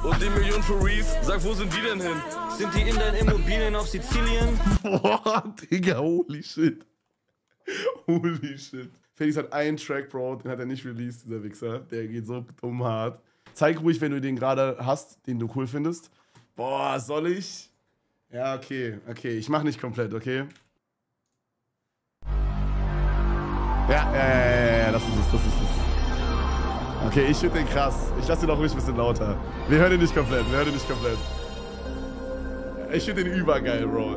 Und die Million für Reef, sag, wo sind die denn hin? Sind die in deinen Immobilien auf Sizilien? Boah, Digga, holy shit. Holy shit. Felix hat einen Track, Bro, den hat er nicht released, dieser Wichser. Der geht so dumm hart. Zeig ruhig, wenn du den gerade hast, den du cool findest. Boah, soll ich? Ja, okay, okay. Ich mach nicht komplett, okay? Ja, das ist es. Okay, ich finde den krass. Ich lasse den auch ruhig ein bisschen lauter. Wir hören den nicht komplett, Ich finde den übergeil, Bro.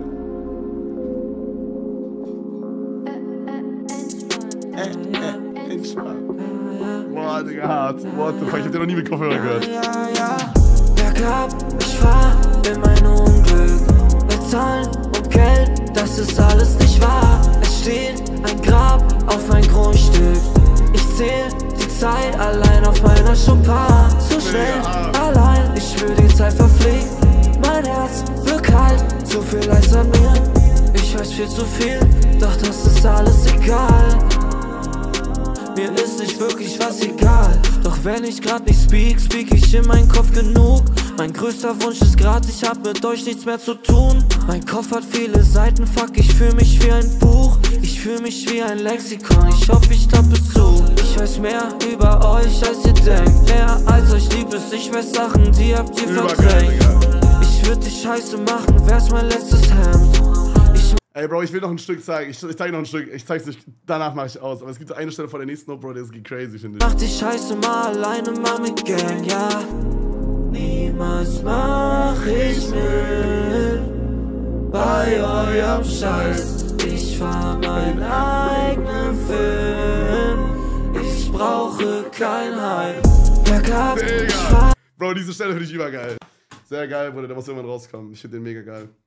Entspannt. Boah, Digga, hart. What the fuck, ich hab den noch nie mit Kopfhörer gehört. Bergab, ich fahr in mein Unglück. Bezahlen und Geld, das ist alles nicht wahr. Es steht ein Grab auf ein Grundstück. Ich zähl die Zeit allein auf meiner Chopin. Zu schnell, allein, ich spür die Zeit verfliegt. Mein Herz wird kalt, zu viel Eis an mir. Ich weiß viel zu viel, doch das ist alles egal. Mir ist nicht wirklich was egal. Doch wenn ich grad nicht speak ich in meinen Kopf genug. Mein größter Wunsch ist grad, ich hab mit euch nichts mehr zu tun. Mein Kopf hat viele Seiten, fuck, ich fühl mich wie ein Buch. Ich fühl mich wie ein Lexikon, ich hoffe, ich klappe zu. Ich weiß mehr über euch, als ihr denkt. Mehr als euch lieb ist, ich weiß Sachen, die habt ihr verdrängt. Ich würd dich scheiße machen, wär's mein letztes Hemd. Ey, Bro, ich will noch ein Stück zeigen. Ich zeig noch ein Stück. Ich zeig's nicht. Danach mach ich aus. Aber es gibt so eine Stelle vor der nächsten Note, Bro, der ist crazy, finde ich. Mach die Scheiße mal alleine, mal mit Gang, ja. Niemals mach ich mit bei eurem Scheiß. Ich fahr meinen eigenen Film. Ich brauche kein Heim. Bergab, ich fahr. Bro, diese Stelle finde ich übergeil. Sehr geil, Bruder. Der muss irgendwann rauskommen. Ich finde den mega geil.